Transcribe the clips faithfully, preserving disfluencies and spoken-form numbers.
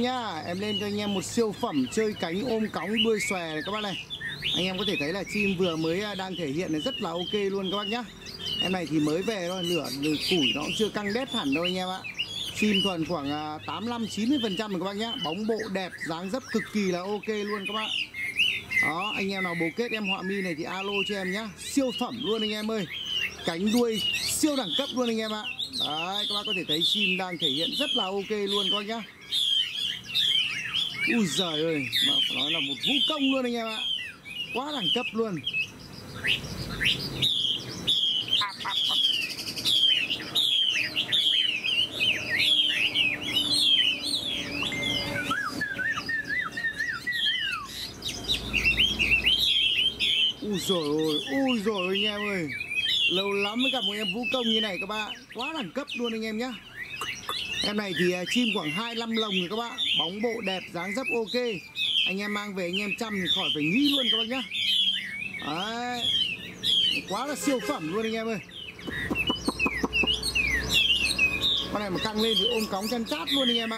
em nhá. Em lên cho anh em một siêu phẩm chơi cánh ôm cóng đuôi xòe này các bác này. Anh em có thể thấy là chim vừa mới đang thể hiện rất là ok luôn các bác nhá. Em này thì mới về thôi, lửa, lửa củi nó cũng chưa căng đét hẳn đâu anh em ạ. Chim thuần khoảng tám mươi lăm chín mươi phần trăm rồi các bác nhá. Bóng bộ đẹp, dáng dấp cực kỳ là ok luôn các bác. Đó, anh em nào bồ kết em họa mi này thì alo cho em nhá. Siêu phẩm luôn anh em ơi. Cánh đuôi siêu đẳng cấp luôn anh em ạ. Đấy, các bác có thể thấy chim đang thể hiện rất là ok luôn các bác nhá. Ui giời ơi, mà phải nói là một vũ công luôn anh em ạ. Quá đẳng cấp luôn. À, à, à. Ui rồi ôi, ui rồi anh em ơi. Lâu lắm mới gặp một em vũ công như này các bạn. Quá đẳng cấp luôn anh em nhá. Em này thì chim khoảng hai mươi lăm lồng rồi các bạn. Bóng bộ đẹp, dáng dấp ok. Anh em mang về anh em chăm thì khỏi phải nghĩ luôn các bác nhá. Đấy. Quá là siêu phẩm luôn anh em ơi. Con này mà căng lên thì ôm cóng chăn chát luôn anh em ạ.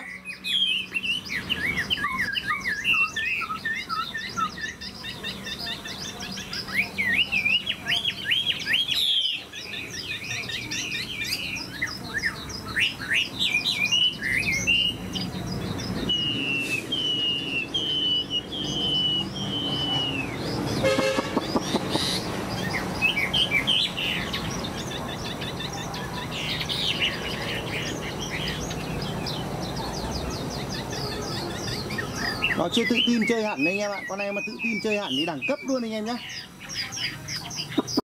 Nó chưa tự tin chơi hẳn anh em ạ. Con này mà tự tin chơi hẳn thì đẳng cấp luôn anh em nhé.